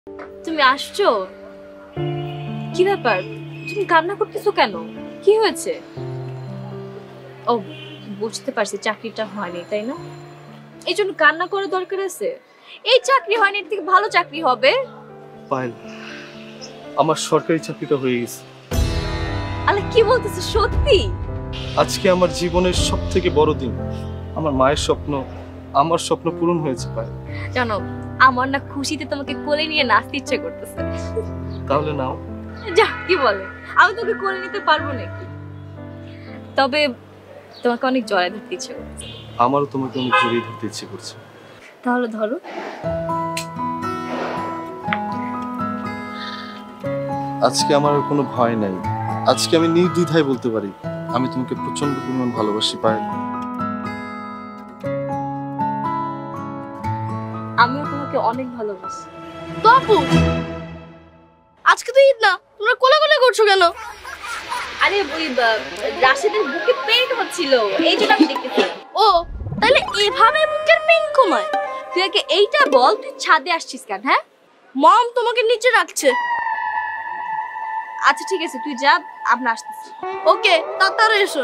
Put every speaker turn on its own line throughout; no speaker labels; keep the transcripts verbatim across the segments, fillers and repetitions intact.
তুমি আসছো? কি ব্যাপার, তুমি কান্না করতেছো কেন? কি হয়েছে? ও বুঝতে পারছি, চাকরিটা হয়নি তাই না? এই জন্য কান্না করার দরকার আছে? এই চাকরি হয়নি, এর থেকে ভালো চাকরি হবে।
পায়েল, আমার সরকারি চাকরিটা হয়ে গেছে।
আরে কি বলতেছো, সত্যি?
আজকে আমার জীবনের সব থেকে বড় দিন। আমার মায়ের স্বপ্ন, আমার স্বপ্ন পূরণ হয়েছে পায়েল।
জানো, আমার না খুশিতে তোমাকে কোলে নিয়ে নাচতে ইচ্ছে করতেছে।
তাহলে নাও।
যা, কি বলে, আমি তোকে কোলে নিতে পারবো নাকি? তবে তোমাকে অনেক জড়ায় ধরতে ইচ্ছে করছে।
আমারও তোমাকে অনেক জড়িয়ে ধরতে ইচ্ছে করছে।
তাহলে ধরো।
আজকে আমার আর কোনো ভয় নাই। আজকে আমি নির্দ্বিধায় বলতে পারি আমি তোমাকে প্রচন্ড পরিমাণ ভালোবাসি পায়েল।
আমিও তোমাকে অনেক ভালোবাসি।
বাপু, আজকে তো ঈদ না, তোমরা কোলাকুলি করছো কেন?
আরে ওই রাশেদের বুকে পেইন হচ্ছিল, এই জন্য আমি দেখতেছি।
ও তাহলে এভাবে বুকের পেইন কমায়?
তুই আগে এইটা বল, তুই ছাদে আসছিস কেন? হ্যাঁ,
মম তোমাকে নিচে রাখছে।
আচ্ছা ঠিক আছে, তুই যা, আমরা আসতেছি।
ওকে, তাড়াতাড়ি এসো।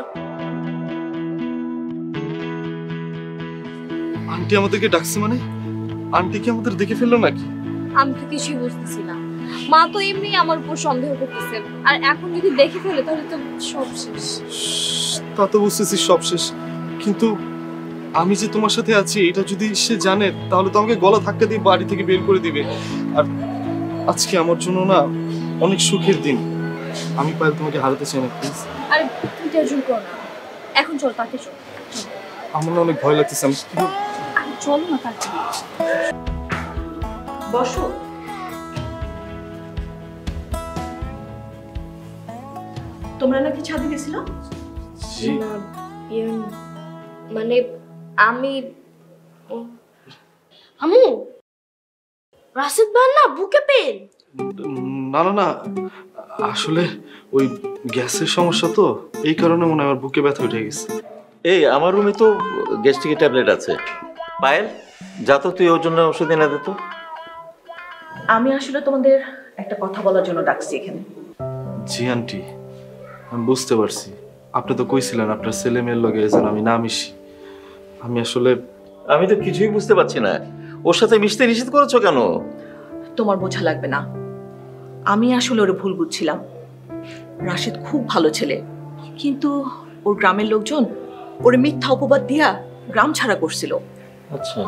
আন্টি আমাদেরকে ডাকছে মানে? আন্টি কি আমাদের দেখে ফেললো নাকি?
আমি তো কিছুই বুঝতেছি না। মা তো এমনি আমার উপর সন্দেহ করতেছে, আর এখন যদি দেখে ফেলে তাহলে তো সব শেষ।
তা তো বুঝতেছি সব শেষ, কিন্তু আমি যে তোমার সাথে আছি এটা যদি সে জানে তাহলে তো আমাকে গলা ধাক্কা দিয়ে বাড়ি থেকে বের করে দিবে। আর আজকে আমার জন্য না অনেক সুখের দিন। আমি পায়েল তোমাকে হারাতে চাই না, প্লিজ।
আরে তুই টেনশন কর না, এখন চল, তাতে চল।
আমার না অনেক ভয় লাগতেছে। আমি
আরে চলো না, তাতে
বসো। তোমরা নাকি ছাদে গেছিলাম?
না, মানে আমি
আম্মু, রাশেদ ভাই না বুকে পেন।
না না না, আসলে ওই গ্যাসের সমস্যা তো, এই কারণে মনে হয় আমার বুকে ব্যথা উঠে গেছে।
এই আমার রুমে তো গ্যাস্ট্রিকের ট্যাবলেট আছে। পায়েল, যা তো তুই ওর জন্য ওষুধ এনে দে তো।
আমি আসলে তোমাদের একটা কথা বলার জন্য ডাকছি এখানে।
জি আন্টি, আমি বুঝতে পারছি। আপনি তো কইছিলেন আপনার ছেলে মেয়ের লগে যেন আমি না মিশি। আমি আসলে
আমি তো কিছুই বুঝতে পারছি না, ওর সাথে মিশতে নিষেধ করেছো কেন?
তোমার বোঝা লাগবে না, আমি আসলে ওর ভুল বুঝছিলাম। রাশেদ খুব ভালো ছেলে, কিন্তু ওর গ্রামের লোকজন ওরে মিথ্যা অপবাদ দিয়া গ্রাম ছাড়া করছিল।
আচ্ছা,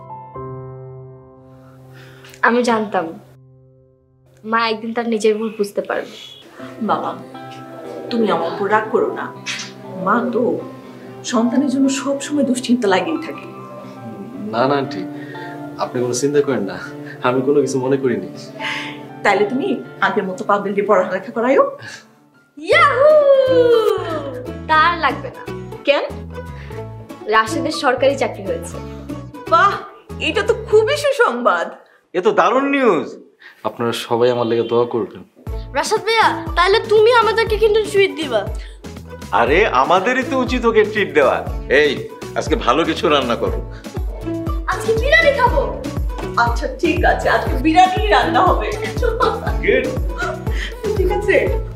আমি জানতাম মা একদিন তার নিজের ভুল বুঝতে পারবে।
বাবা, তুমি আমার উপর রাগ করো না। মা তো সন্তানের জন্য সব সময় দুশ্চিন্তা লাগেই থাকে।
না না আন্টি, আপনি কোনো চিন্তা করেন না, আমি কোনো কিছু মনে করিনি।
তাইলে তুমি আগের মতো পাবলিক দিয়ে পড়ালেখা করাইও।
ইয়াহু! তার লাগবে না।
কেন?
রাশেদের সরকারি চাকরি হয়েছে।
বাহ, এটা তো খুবই সুসংবাদ।
এ তো দারুণ নিউজ।
আপনারা সবাই আমার লেগে দোয়া করবেন।
রাশেদ ভাইয়া, তাহলে তুমি আমাদেরকে কিন্তু ট্রিট দিবা।
আরে আমাদেরই তো উচিত ওকে ট্রিট দেওয়া। এই আজকে ভালো কিছু রান্না করো।
আজকে বিরিয়ানি খাবো।
আচ্ছা ঠিক আছে, আজকে বিরিয়ানি রান্না হবে।
গুড।
ঠিক আছে।